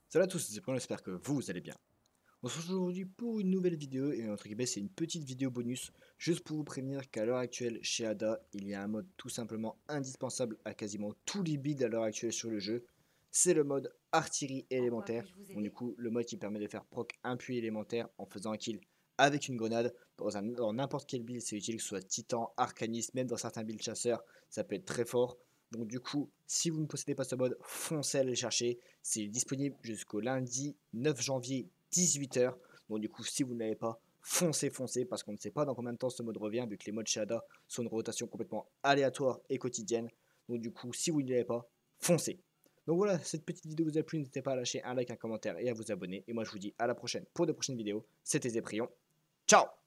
Salut à tous, c'est Bruno, j'espère que vous allez bien. On se retrouve aujourd'hui pour une nouvelle vidéo et entre guillemets c'est une petite vidéo bonus juste pour vous prévenir qu'à l'heure actuelle chez Ada il y a un mode tout simplement indispensable à quasiment tous les builds à l'heure actuelle sur le jeu. C'est le mode artillerie En quoi élémentaire. puis-je vous Donc du aider? coup le mode qui permet de faire proc un puits élémentaire en faisant un kill avec une grenade. Dans n'importe quel build c'est utile, que ce soit titan, arcaniste, même dans certains builds chasseurs, ça peut être très fort. Donc du coup, si vous ne possédez pas ce mode, foncez à aller le chercher. C'est disponible jusqu'au lundi 9 janvier 18 h. Donc du coup, si vous ne l'avez pas, foncez, parce qu'on ne sait pas dans combien de temps ce mode revient, vu que les modes Shada sont une rotation complètement aléatoire et quotidienne. Donc du coup, si vous ne l'avez pas, foncez. Donc voilà, cette petite vidéo vous a plu, n'hésitez pas à lâcher un like, un commentaire et à vous abonner. Et moi je vous dis à la prochaine pour de prochaines vidéos. C'était Zéprion. Ciao.